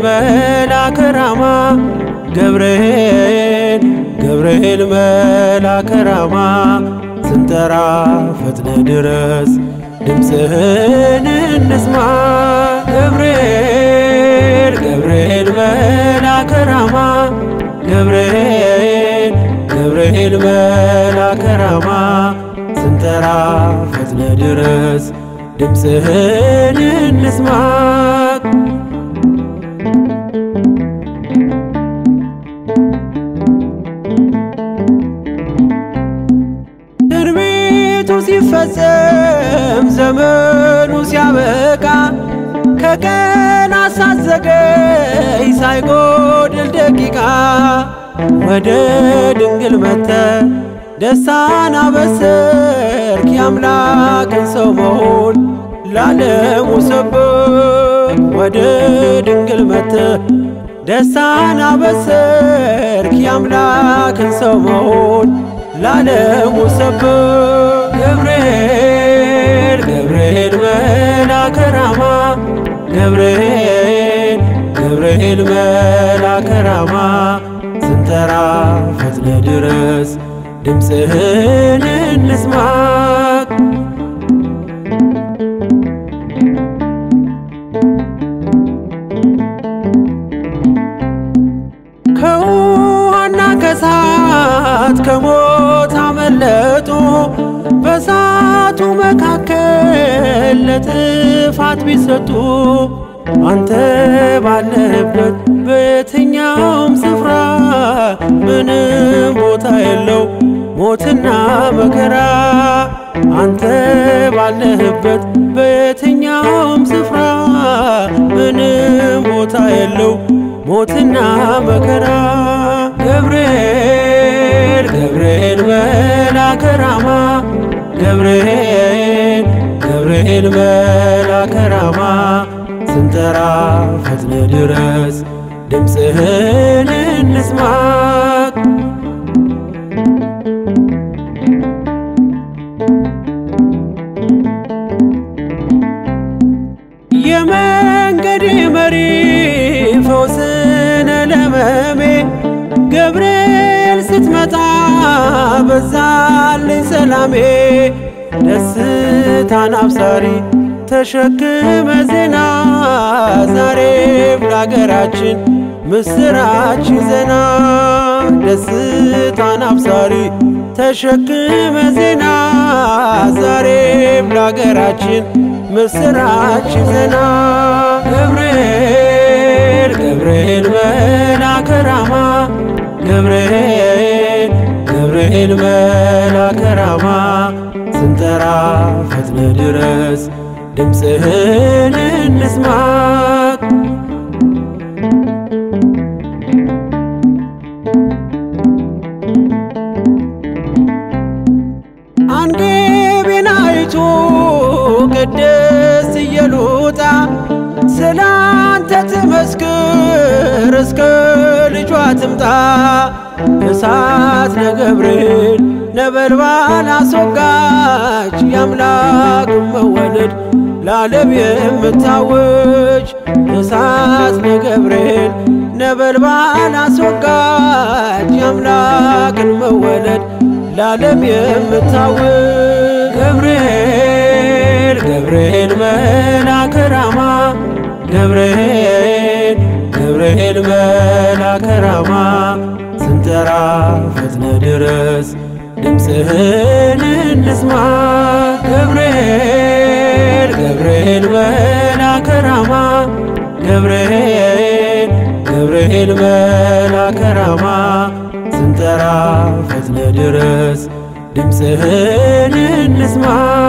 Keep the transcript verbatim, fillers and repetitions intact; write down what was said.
መልአከ ራማ ገብርኤል ገብርኤል መልአከ ራማ ስንጠራ ፈጥነ ድረስ ድምፅህን እንስማ ገብርኤል ገብርኤል መልአከ ራማ ገብርኤል ገብርኤል መልአከ ራማ ስንጠራ ፈጥነ ድረስ ድምፅህን እንስማ ትንቢቱ ሲፈጸም ዘመኑ ሲያበቃ ከቀናት ሳትዘገይ ሳይጎድል ደቂቃ ወደ ድንግል መጥተህ ደስታን አበሰርክ የአምላክን ሰው መሆን ለዓለሙ ሰበክ ወደ ድንግል መጥተህ ደስታን አበሰርክ የአምላክን ሰው መሆን ለዓለሙ ሰበክ ገብርኤል ገብርኤል መልአከ ራማ ገብርኤል ገብርኤል መልአከ ራማ ስንጠራ ፈጥነ ድረስ ድምፅህን እንስማ ከውሃና ከእሳት ከሞት አመለጡ በእሳቱ መካከል ለጥፋት ቢሰጡ አንተ ባለህበት በየትኛውም ስፍራ ምንም ቦታ የለው ሞትና መከራ አንተ ባለህበት በየትኛውም ስፍራ ምንም ቦታ የለው ሞትና መከራ ገብርኤል ገብርኤል መልአከ ራማ ገብርኤል ገብርኤል መልአከ ራማ ስንጠራ ፈጥነ ድረስ ድምፅህን እንስማ የመንገዴ መሪ ፈውስነ ለሕመሜ ገብርኤል ስትመጣ በዛልኝ ሰላሜ ደስታን አብሳሪ ተሸክመ ዜና ዛሬም ለአገራችን ምስራች ዜና ደስታን አብሳሪ ተሸክመ ዜና ዛሬም ለአገራችን ምስራች ዜና ገብርኤል ገብርኤል መልአከ ራማ ገብርኤል ገብርኤል መልአከ ራማ ስንጠራ ፈጥነ ድረስ ድምፅህን እንስማ አንገቤን አይቶ ቅድስት ኢየሉጣ ስላንተ ትመስክር እስከ ልጇ ትምጣ እሳት ነገብርኤል ነበልባል አስወጋች የአምላክ መወለድ ለዓለም የምታወጅ እሳት ነገብርኤል ነበልባል አስወጋች የአምላክን መወለድ ለዓለም የምታወጅ ገብርኤል ገብርኤል መልአከ ራማ ገብርኤል ገብርኤል መልአከ ራማ ስንጠራ ፈጥነ ድረስ ድምፅህን እንስማ ገብርኤል ገብርኤል መልአከ ራማ ገብርኤል ገብርኤል መልአከ ራማ ስንጠራ ፈጥነ ድረስ ድምፅህን እንስማ